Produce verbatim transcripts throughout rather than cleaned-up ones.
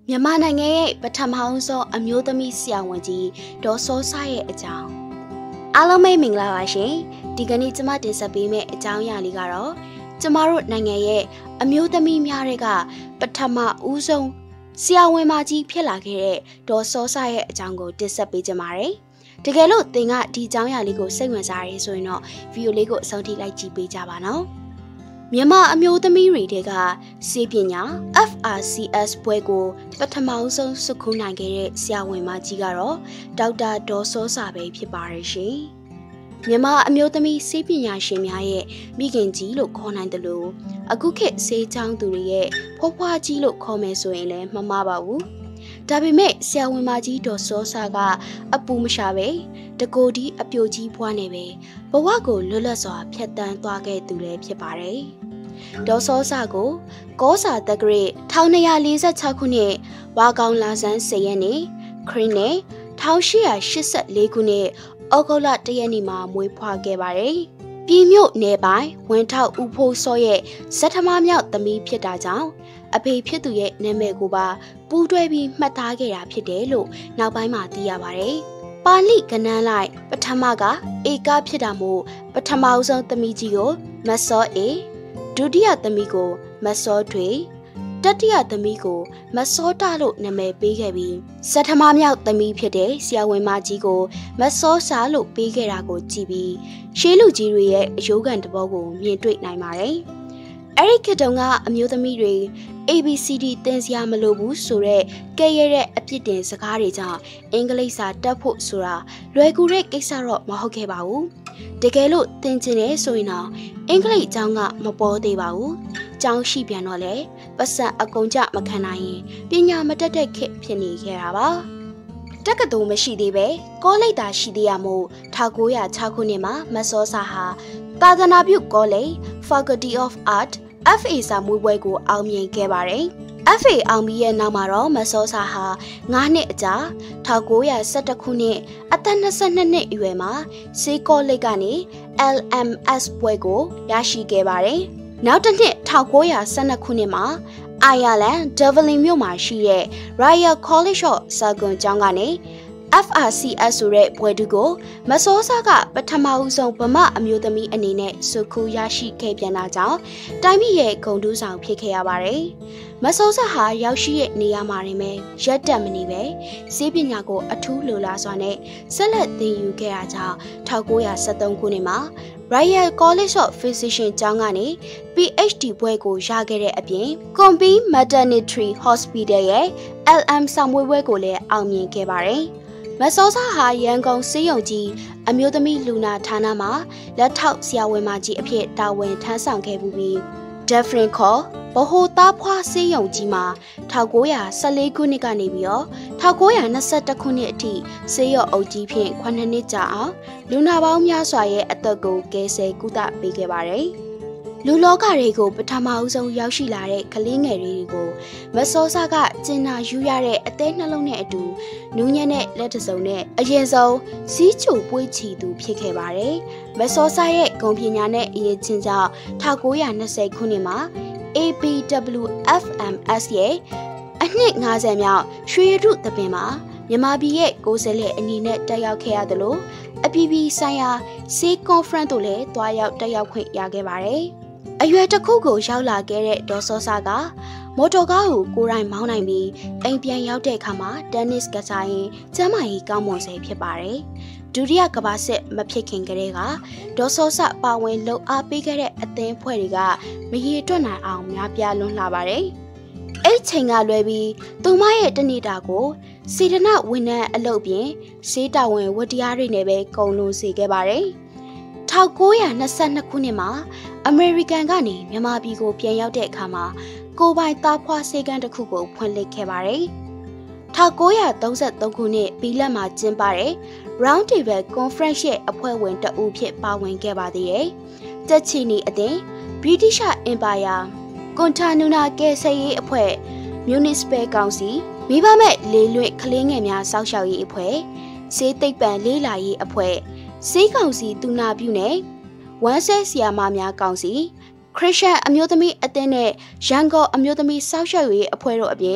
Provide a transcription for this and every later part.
မြန်မာနိုင်ငံရဲ့ပထမဆုံးအမျိုးသမီးဆရာဝန်ကြီးဒေါ်စောစရဲ့အကြောင်းအားလုံးပဲမင်္ဂလာပါရှင်ဒီကနေ့ကျမတင်ဆက်ပေးမယ့်အကြောင်းအရာလေးကတော့ကျမတို့နိုင်ငံရဲ့အမျိုးသမီးများတွေကပထမဦးဆုံးဆရာဝန်မကြီးဖြစ်လာခဲ့တဲ့ဒေါ်စောစရဲ့အကြောင်းကိုတင်ဆက်ပေးကြပါမယ်တကယ်လို့သင်ကဒီအကြောင်းအရာလေးကိုစိတ်ဝင်စားရဲဆိုရင်တော့ဗီဒီယိုလေးကိုအဆုံးထိလိုက်ကြည့်ပေးကြပါနော်မြန်မာအမျိုးသမီးတွေကစေပညာ F R C S ဘွဲကိုပထမဆုံးစုခုနိုင်ခဲ့တဲ့ဆရာဝန်မကြီးကတော့ဒေါက်တာဒေါ်စောစာပဲဖြစ်ပါရဲ့ရှင်မြန်မာအမျိုးသမီးစေပညာရှင်များရဲ့မိခင်ကြီးလို့ခေါ်နိုင်တယ်လို့အခုခေတ်စေချောင်းသူတွေရဲ့ဖွားဖွားကြီးလို့ခေါ်မယ်ဆိုရင်လည်းမမှားပါဘူးဒါပေမဲ့ဆရာဝန်မကြီးဒေါ်စောစာကအပူမရှာပဲတကိုဒီအပြိုကြီးဖွားနေပဲဘဝကိုလွတ်လပ်စွာဖြတ်တန်းသွားခဲ့သူလည်းဖြစ်ပါတယ်ဒေါ်စောစာကိုကောစာတက္ကရာတစ်ထောင်နှစ်ရာလေးဆယ့်ခြောက်ခုနှစ်ဝါကောင်လာဆန်း၁၀ရက်နေ့ခရစ်နှစ်တစ်ထောင်ရှစ်ရာရှစ်ဆယ့်လေးခုနှစ်ဩဂုတ်လတစ်ရက်နေ့မှာမွေးဖွားခဲ့ပါတယ်ပြည်မြို့နယ်ပိုင်းဝန်ထောက်ဦးဖိုးစောရဲ့ဇထမမြောက်သမီးဖြစ်တာကြောင့်အဖေဖြစ်သူရဲ့နာမည်ကိုပါပူးတွဲပြီးမှတ်သားခဲ့တာဖြစ်တယ်လို့နောက်ပိုင်းမှာသိရပါတယ်။ပါဠိကဏ္ဍလိုက်ပထမကဧကဖြစ်တာမို့ပထမဦးဆုံးသမီးကြီးကိုမစောအေဒုတိယသမီးကိုမစောထွေတတိယသမီးကိုမစောတလို့နာမည်ပေးခဲ့ပြီးဇထမမြောက်သမီးဖြစ်တဲ့ဆရာဝန်မကြီးကိုမစောစာလို့ပေးခဲ့တာကိုကြည့်ပြီးရှေးလူကြီးတွေရဲ့အယိုးကန်တဘောကိုမြင်တွေ့နိုင်ပါတယ်။အဲ့ဒီခေတ်တုန်းကအမျိုးသမီးတွေ A B C D သင်စရာမလိုဘူးဆိုတော့ကဲရတဲ့အပြစ်တင်စကားတွေကြောင့်အင်္ဂလိပ်စာတတ်ဖို့ဆိုတာလွယ်ကူတဲ့ကိစ္စတော့မဟုတ်ခဲ့ပါဘူးတကယ်လို့သင်ချင်တယ်ဆိုရင်တော့အင်္ဂလိပ်ကျောင်းကမပေါ်သေးပါဘူးကျောင်းရှိပြန်တော့လေပတ်စံအကုန်ကြမခံနိုင်ရင်ပညာမတတ်တဲ့ခေတ်ဖြစ်နေခဲ့တာပါတက္ကသိုလ်မရှိသေးပဲကောလိပ်သာရှိသေးရမို့၁၉၀၆ခုနှစ်မှာမစောစာဟာသာသနာပြုကောလိပ် Faculty of Art F A စာမွေးပွဲကိုအောင်မြင်ခဲ့ပါတယ်။ F A အောင်ပြီးရဲ့နောက်မှာတော့မစောစာဟာ၅နှစ်အကြာ၁၉၁၁ခုနှစ်အသက်၂၂နှစ်အရွယ်မှာစေကောလိပ်ကနေ L M S ပွဲကိုရရှိခဲ့ပါတယ်။နောက်တစ်နှစ်၁၉၁၂ခုနှစ်မှာအိုင်ယာလန်ဒဗလင်မြို့မှာရှိတဲ့ Royal College of Surgeons ကျောင်းကနေ F R C S ဆိုတဲ့ဘွဲတူကိုမစောစာကပထမဦးဆုံးဗမာအမျိုးသမီးအနေနဲ့စုခုရရှိခဲ့ပြန်တာကြောင့်တိုင်းပြည်ရဲ့ဂုဏ်ထူးဆောင်ဖြစ်ခဲ့ရပါတယ်။မစောစာဟာရောက်ရှိတဲ့နေရာမှာနေမယ်ရက်တက်မနေပဲစေပညာကိုအထူးလိုလားစွာနဲ့ဆက်လက်သင်ယူခဲ့တာကြောင့်၁၉၁၃ခုနှစ်မှာ Royal College of Physicians ကျောင်းကနေ P H D ဘွဲကိုရခဲ့တဲ့အပြင် Combi Maternity Hospital ရဲ့ L M ဆောင်မွေးပွဲကိုလည်းအောင်မြင်ခဲ့ပါတယ်။မစောစာဟာရန်ကုန်စေယုံကြီးအမျိုးသမီးလူနာဌာနမှာလက်ထောက်ဆရာဝန်မကြီးအဖြစ်တာဝန်ထမ်းဆောင်ခဲ့ပြီး Defrin ခေါ်ဗဟိုသားဖွားစေယုံကြီးမှာ၁၉၁၄ခုနှစ်ကနေပြီးတော့၁၉၂၁ခုနှစ်အထိစေယုံအုပ်ကြီးဖြင့်ခုနှစ်နှစ်ကြာအောင်လူနာပေါင်းများစွာရဲ့အသက်ကိုကယ်ဆယ်ကုသပေးခဲ့ပါတယ်။လူလောကတွေကိုပထမအဆုံးရောက်ရှိလာတဲ့ကလေးငယ်တွေကိုမစောစာကကျင်နာယူရတဲ့အသေးနှလုံးနဲ့အတူနူးညံ့တဲ့လက်တစုံနဲ့အရင်ဆုံးစီးချိုပွေးချီသူဖြစ်ခဲ့ပါတယ်။မစောစာရဲ့ဂုဏ်ပညာနဲ့အရေးချင်းကြောင့်၁၉၂၀ခုနှစ်မှာ A B W F M S ရဲ့အနှစ်၅၀မြောက်ရွှေရတုသဘင်မှာမြန်မာပြည်ရဲ့ကိုယ်စားလှယ်အနေနဲ့တက်ရောက်ခဲ့ရတယ်လို့အပြည်ပြည်ဆိုင်ရာဆေးကွန်ဖရင့်တို့လည်းတွားရောက်တက်ရောက်ခွင့်ရခဲ့ပါတယ်။အရွယ်တစ်ခုကိုရောက်လာခဲ့တဲ့ဒေါ်စောစာကမော်တော်ကားကိုကိုယ်တိုင်မောင်းနိုင်ပြီးအိမ်ပြန်ရောက်တဲ့အခါမှာတက်နစ်ကစားရင်ကျမ်းမာရေးကောင်းမွန်စေဖြစ်ပါတယ်။ဒုတိယကမ္ဘာစစ်မဖြစ်ခင်ကတည်းကဒေါ်စောစာပါဝင်လှုပ်အားပေးခဲ့တဲ့အသင်းဖွဲ့တွေကမရေတွက်နိုင်အောင်များပြားလွန်းလာပါတယ်။အဲ့ချိန်ကလွဲပြီးသူမရဲ့တနေ့တာကိုစေတနာဝန်ထမ်းအလုပ်ပြင်စေတာဝန်ဝတ္တရားတွေနဲ့ပဲကုန်လို့စေခဲ့ပါတယ်။၁၉၂၂ခုနှစ်မှာအမေရိကန်ကနေမြန်မာပြည်ကိုပြန်ရောက်တဲ့အခါမှာကိုပိုင်သားဖွားဆေးကန်းတစ်ခုကိုဖွင့်လှစ်ခဲ့ပါတယ်။၁၉၃၃ခုနှစ်ဘီလက်မှာကျင်းပတဲ့ Round Table Conference ရဲ့အဖွဲ့ဝင်တဦးဖြစ်ပါဝင်ခဲ့ပါသေးတယ်။တက်ချီနီအသင်း British Empire ကွန်တာနူနာကယ်ဆယ်ရေးအဖွဲ့ Municipal Council မိဘမဲ့လေလွင့်ကလေးငယ်များစောင့်ရှောက်ရေးအဖွဲ့စေးသိပ္ပံလေးလာရေးအဖွဲ့စေးကောင်စီတူနာပြုနဲ့ဝမ်းဆဲဆီယာမများကောင်စီခရစ်ယာန်အမျိုးသမီးအသင်းနဲ့ရန်ကုန်အမျိုးသမီးစောင့်ရှောက်ရေးအဖွဲ့တို့အပြင်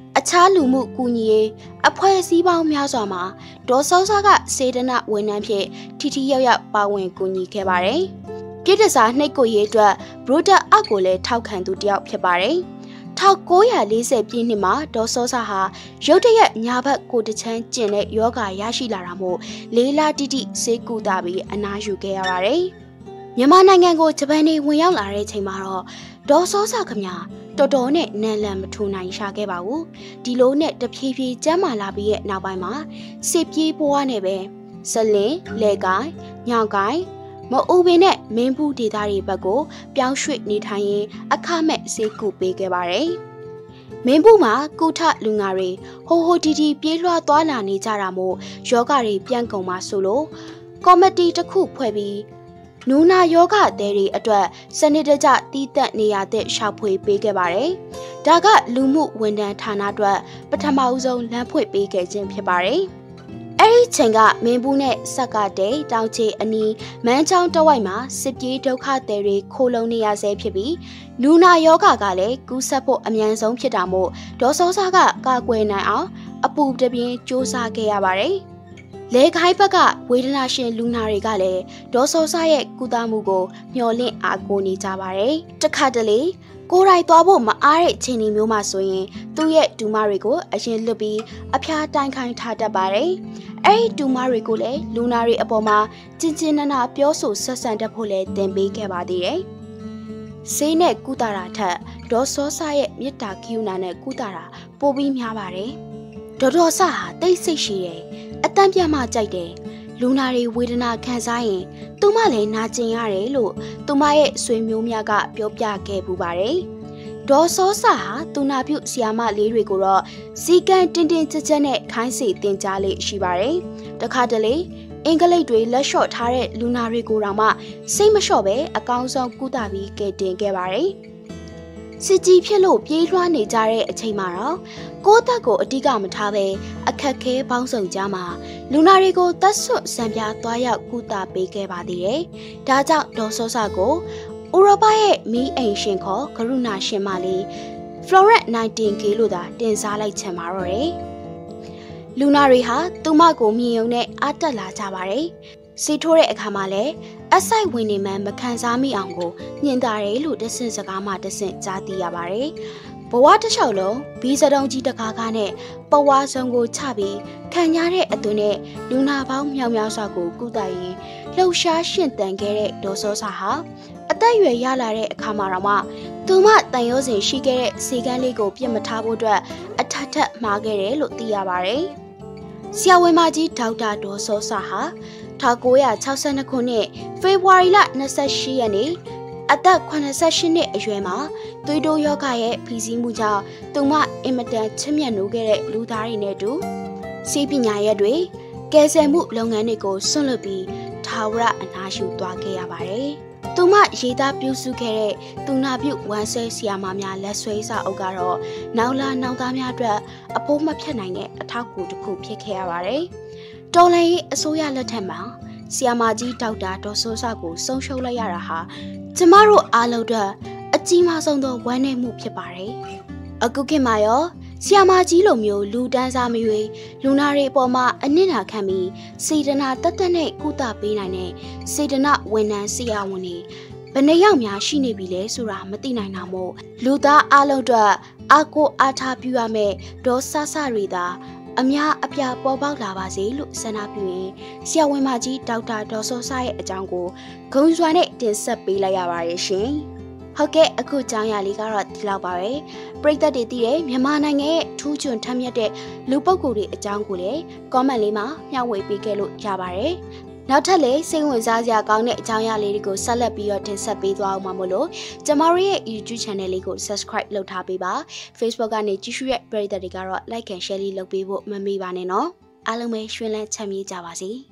အခြားလူမှုကူညီရေးအဖွဲ့အစည်းပေါင်းများစွာမှာဒေါ်စောစားကစေတနာဝန်ထမ်းဖြစ်ထိထိရောက်ရောက်ပါဝင်ကူညီခဲ့ပါတယ်။ပြည်ထစာနှိတ်ကိုရေးအတွက်ဘရိုဒါအောက်ကိုလည်းထောက်ခံသူတယောက်ဖြစ်ပါတယ်။၁၉၄၀ပြည့်နှစ်မှာဒေါ်စောစားဟာရုတ်တရက်ညာဘက်ကိုတချမ်းကျင်တဲ့ယောဂရရှိလာတာမို့လေးလတိတိဆေးကုသပြီးအနားယူခဲ့ရပါတယ်။မြန်မာနိုင်ငံကိုဂျပန်နေဝင်ရောက်လာတဲ့ချိန်မှာတော့ဒေါ်စောစားခမတော်တော်နဲ့နန်လန်မထူနိုင်ရှာခဲ့ပါဘူးဒီလိုနဲ့တဖြည်းဖြည်းကျမ်းမာလာပြီးရဲ့နောက်ပိုင်းမှာစစ်ပြေးဘွားနဲ့ပဲဇလင်းလေကိုင်းညောင်ကိုင်းမအူပင်နဲ့မင်းဘူးဒေသတွေဘက်ကိုပြောင်းရွှေ့နေထိုင်ရင်အခမဲ့ဆေးကုပေးခဲ့ပါတယ်မင်းဘူးမှာကုထလူငါတွေဟိုဟိုတီတီပြေးလွှားသွားလာနေကြတာမို့ယောဂတွေပြန့်ကုန်မှာဆိုလို့ကော်မတီတစ်ခုဖွဲ့ပြီးနူနာယောဂတဲ့တွေအတွက်စနစ်တကျတီးတက်နေရတဲ့ရှောက်ဖွေပေးခဲ့ပါတယ်။ဒါကလူမှုဝန်ထမ်းဌာနအတွက်ပထမဦးဆုံးလမ်းဖွင့်ပေးခဲ့ခြင်းဖြစ်ပါတယ်။အဲဒီချိန်ကမင်းဘူးနဲ့ဆက်ကတဲ့တောင်ချေအနီးမန်းချောင်းတဝိုက်မှာစစ်ပြေးဒုက္ခသည်တွေခိုလုံနေရဆဲဖြစ်ပြီးနူနာယောဂကလည်းကူးစက်ဖို့အမြန်ဆုံးဖြစ်တာမို့ဒေါ်စောစားကကာကွယ်နိုင်အောင်အပူတပြင်းစ조사ခဲ့ရပါတယ်။လေခိုင်းဘက်ကဝေဒနာရှင်လူနာတွေကလည်းဒေါ်စောစားရဲ့ကုသမှုကိုမျှော်လင့်အားကိုးနေကြပါတယ်။တခါတလေကိုယ်တိုင်သွားဖို့မအားတဲ့ချိန်မျိုးမှာဆိုရင်သူ့ရဲ့ဒူမတွေကိုအရင်လွတ်ပြီးအဖျားတိုင်ခိုင်းထားတတ်ပါတယ်။အဲဒီဒူမတွေကိုလည်းလူနာတွေအပေါ်မှာကျဉ်ကျဉ်နာနာပြောဆိုဆက်ဆံတတ်ဖို့လည်းသင်ပေးခဲ့ပါသေးတယ်။ဆေးနဲ့ကုသတာထက်ဒေါ်စောစားရဲ့မေတ္တာကရုဏာနဲ့ကုသတာပိုပြီးများပါတယ်။ဒေါ်ဒေါ်ဆဟာတိတ်ဆိတ်ရှိတယ်။အတန်းပြမှကြိုက်တယ်လူနာတွေဝေဒနာခံစားရင်သူမလည်းနာကျင်ရတယ်လို့သူမရဲ့ဆွေမျိုးများကပြောပြခဲ့ပူပါတယ်ဒေါ်စောစာဟာသူနာပြုဆီယာမလေးတွေကိုတော့စီကန်တင်းတင်းကြပ်ကြပ်နဲ့ခိုင်းစေတင်ကြားလေးရှိပါတယ်တခါတလေအင်္ဂလိပ်တွေလက်လျှော့ထားတဲ့လူနာတွေကိုတောင်မှစိတ်မလျှော့ပဲအကောင်းဆုံးကုသပြီးကယ်တင်ခဲ့ပါတယ်စစ်ကြီးဖြစ်လို့ပြေးလွှားနေကြတဲ့အချိန်မှာတော့ကိုယ့်တက်ကိုအတိကမထားပဲအခက်ခဲပေါင်းစုံကြမှာလူနာတွေကိုတက်ဆွတ်စံပြသွားရောက်ကုသပေးခဲ့ပါသေးတယ်။ဒါကြောင့်ဒေါ်စောစာကိုဥရောပရဲ့မီးအိမ်ရှင်ခေါ်ကရုဏာရှင်မလေး Florence Nightingale လို့သာတင်စားလိုက်ချင်ပါတော့တယ်။လူနာတွေဟာသူမကိုမြင်ုံနဲ့အားတက်လာကြပါတယ်။စီထိုးတဲ့အခါမှာလည်းအဆိုင်ဝင်နေမှမခံစားမိအောင်ကိုညင်တာတယ်လို့တဆင့်စကားမှတဆင့်ကြားသိရပါတယ်။ဘဝတစ်လျှောက်လုံးဘီစတုံကြီးတကားကားနဲ့ပဝါစုံကိုချပြီးခံရတဲ့အသွင်နဲ့လူနာပေါင်းမြောက်များစွာကိုကုသရင်လှုပ်ရှားရှင်သန်ခဲ့တဲ့ဒေါ်စောစာဟာအသက်အရွယ်ရလာတဲ့အခါမှာတော့မှသူမတန်ရုံးစင်ရှိခဲ့တဲ့စီကန်းလေးကိုပြစ်မထားဖို့အတွက်အထက်ထက်မှားခဲ့တယ်လို့သိရပါတယ်။ဆရာဝန်မကြီးဒေါက်တာဒေါ်စောစာဟာ၁၉၆၂ခုနှစ်ဖေဖော်ဝါရီလ၂၈ရက်နေ့အသက်၈၈နှစ်အရွယ်မှာသွေးတိုးရောဂါရဲ့ဖိစီးမှုကြောင့်သူမအင်မတန်ချစ်မြတ်နိုးခဲ့တဲ့လူသားတွေနဲ့တူဆေးပညာရဲ့တွေကယ်ဆယ်မှုလုပ်ငန်းတွေကိုဆွန့်လွတ်ပြီးထာဝရအနားယူသွားခဲ့ရပါတယ်။သူမရေးသားပြုစုခဲ့တဲ့သူနာပြုဝမ်းဆဲဆီယာမများလက်ဆွဲစာအုပ်ကတော့နောက်လာနောက်သားများအတွက်အဖို့မဖြတ်နိုင်တဲ့အထောက်အကူတစ်ခုဖြစ်ခဲ့ရပါတယ်။တော်လှန်ရေးအစိုးရလက်ထက်မှာဆီယာမကြီးဒေါက်တာဒေါ်စိုးစကိုဆုံးရှုံးလိုက်ရတာဟာကျမတို့အားလုံးအတွက်အကြီးမားဆုံးသောဝမ်းနည်းမှုဖြစ်ပါတယ်။အခုခေတ်မှာရောဆီယာမကြီးလိုမျိုးလူတန်းစားမရွေးလူနာတွေအပေါ်မှာအနစ်နာခံပြီးစေတနာတတ်တတ်နဲ့ကုသပေးနိုင်တဲ့စေတနာဝန်ထမ်းဆရာဝန်တွေဘယ်နှယောက်များရှိနေပြီလဲဆိုတာမသိနိုင်တာမို့လူသားအားလုံးအတွက်အားကိုးအားထားပြုရမယ့်ဒေါ်ဆဆတွေသာအများအပြားပေါ်ပေါက်လာပါစေလို့ဆန္ဒပြုရင်ဆရာဝန်မကြီးဒေါက်တာဒေါ်စောဆရဲ့အကြောင်းကိုဂုဏ်စွာနဲ့တင်ဆက်ပေးလိုက်ရပါတယ်ရှင်။ဟုတ်ကဲ့အခုကြောင်းရလေးကတော့ဒီလောက်ပါပဲ။ပရိသတ်တွေသိတဲ့မြန်မာနိုင်ငံရဲ့ထူးချွန်ထက်မြက်တဲ့လူပုဂ္ဂိုလ်တွေအကြောင်းကိုလည်း comment လေးမှာမျှဝေပေးခဲ့လို့ရပါတယ်။နောက်ထပ်လည်းစိတ်ဝင်စားစရာကောင်းတဲ့အကြောင်းအရာလေးတွေကိုဆက်လက်ပြီးတော့တင်ဆက်ပေးသွားအောင်ပါမို့လို့ကျမတို့ရဲ့ YouTube channel လေးကို subscribe လုပ်ထားပေးပါ Facebook ကနေကြည့်ရှုတဲ့ပရိသတ်တွေကတော့ like and share လေးလုပ်ပေးဖို့မမေ့ပါနဲ့နော်အားလုံးပဲရွှင်လန်းချမ်းမြေ့ကြပါစေ။